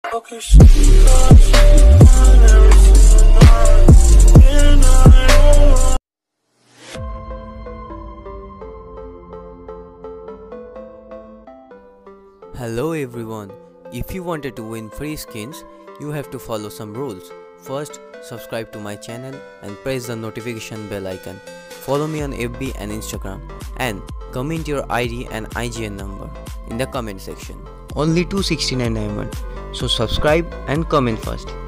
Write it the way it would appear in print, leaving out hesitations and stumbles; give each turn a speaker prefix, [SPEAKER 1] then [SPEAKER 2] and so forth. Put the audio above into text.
[SPEAKER 1] Hello everyone, if you wanted to win free skins, you have to follow some rules. First, subscribe to my channel and press the notification bell icon. Follow me on FB and Instagram and comment your ID and IGN number in the comment section. Only 269 diamond, so subscribe and comment first.